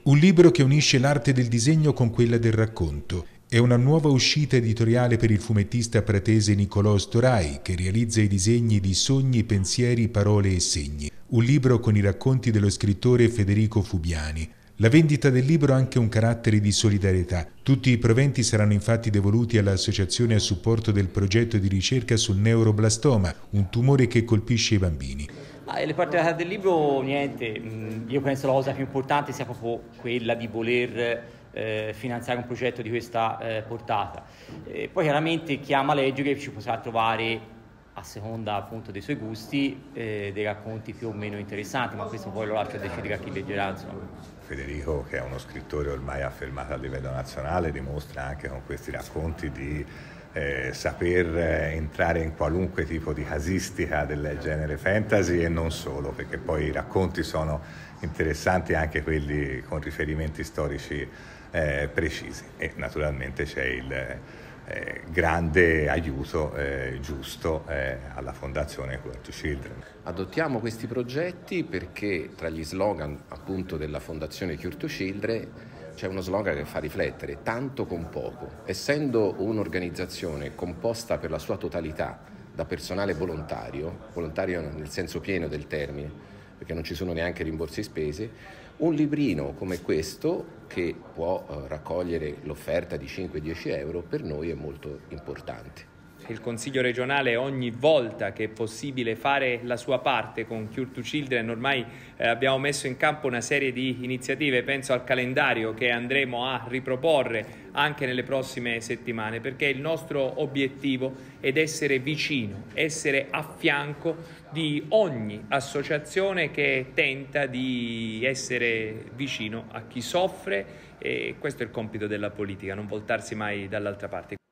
Un libro che unisce l'arte del disegno con quella del racconto. È una nuova uscita editoriale per il fumettista pratese Nicolò Storai, che realizza i disegni di Sogni, pensieri, parole e segni. Un libro con i racconti dello scrittore Federico Fubiani. La vendita del libro ha anche un carattere di solidarietà. Tutti i proventi saranno infatti devoluti all'associazione a supporto del progetto di ricerca sul neuroblastoma, un tumore che colpisce i bambini. Le particolarità del libro, niente, io penso la cosa più importante sia proprio quella di voler finanziare un progetto di questa portata. Poi chiaramente chi ama leggere ci potrà trovare, a seconda appunto dei suoi gusti, dei racconti più o meno interessanti, ma questo poi lo lascio a decidere a chi leggerà, insomma. Federico, che è uno scrittore ormai affermato a livello nazionale, dimostra anche con questi racconti di saper entrare in qualunque tipo di casistica del genere fantasy e non solo, perché poi i racconti sono interessanti anche quelli con riferimenti storici precisi, e naturalmente c'è il grande aiuto giusto alla Fondazione Cure to Children. Adottiamo questi progetti perché tra gli slogan appunto della Fondazione Cure to Children c'è uno slogan che fa riflettere: tanto con poco. Essendo un'organizzazione composta per la sua totalità da personale volontario nel senso pieno del termine, perché non ci sono neanche rimborsi spese, un librino come questo, che può raccogliere l'offerta di 5-10 euro, per noi è molto importante. Il Consiglio regionale ogni volta che è possibile fare la sua parte con Cure to Children. Ormai abbiamo messo in campo una serie di iniziative, penso al calendario che andremo a riproporre anche nelle prossime settimane, perché il nostro obiettivo è essere vicino, essere a fianco di ogni associazione che tenta di essere vicino a chi soffre, e questo è il compito della politica, non voltarsi mai dall'altra parte.